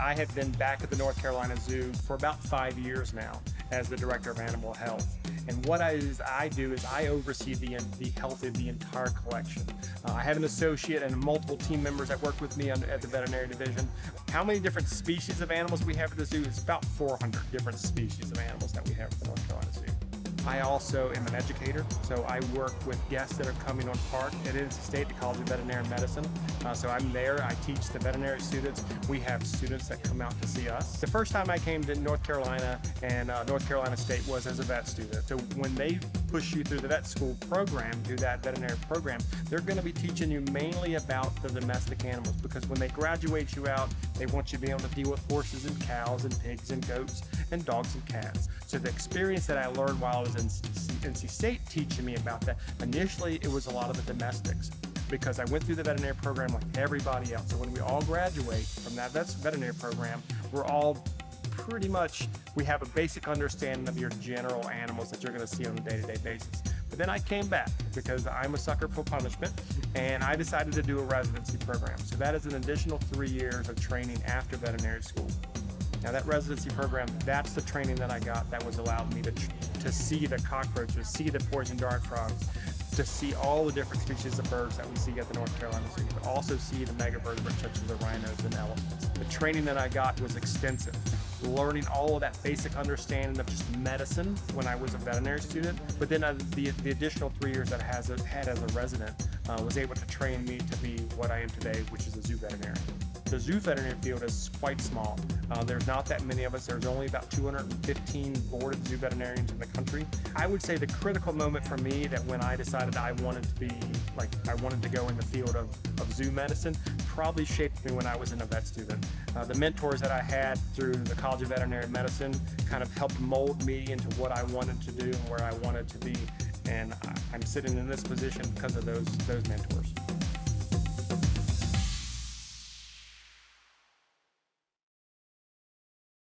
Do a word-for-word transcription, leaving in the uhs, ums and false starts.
I have been back at the North Carolina Zoo for about five years now as the Director of Animal Health. And what I, is, I do is I oversee the, the health of the entire collection. Uh, I have an associate and multiple team members that work with me on, at the veterinary division. How many different species of animals we have at the zoo? It's about four hundred different species of animals that we have at the North Carolina Zoo. I also am an educator, so I work with guests that are coming on park at N C State, the College of Veterinary Medicine. Uh, so I'm there, I teach the veterinary students. We have students that come out to see us. The first time I came to North Carolina and uh, North Carolina State was as a vet student. So when they push you through the vet school program, through that veterinary program, they're going to be teaching you mainly about the domestic animals, because when they graduate you out, they want you to be able to deal with horses and cows and pigs and goats and dogs and cats. So the experience that I learned while I was in N C State teaching me about that, initially it was a lot of the domestics, because I went through the veterinary program like everybody else. So when we all graduate from that veterinary program, we're all pretty much, we have a basic understanding of your general animals that you're going to see on a day-to-day basis. But then I came back because I'm a sucker for punishment, and I decided to do a residency program. So that is an additional three years of training after veterinary school. Now that residency program, that's the training that I got that was allowed me to, to see the cockroaches, see the poison dart frogs, to see all the different species of birds that we see at the North Carolina Zoo, but also see the megavertebrates such as the rhinos and elephants. The training that I got was extensive, learning all of that basic understanding of just medicine when I was a veterinary student, but then uh, the, the additional three years that I has, had as a resident uh, was able to train me to be what I am today, which is a zoo veterinarian. The zoo veterinary field is quite small. Uh, there's not that many of us. There's only about two hundred fifteen boarded zoo veterinarians in the country. I would say the critical moment for me, that when I decided I wanted to be, like, I wanted to go in the field of, of zoo medicine, probably shaped me when I was in a vet student. Uh, the mentors that I had through the College of Veterinary Medicine kind of helped mold me into what I wanted to do and where I wanted to be. And I'm sitting in this position because of those, those mentors.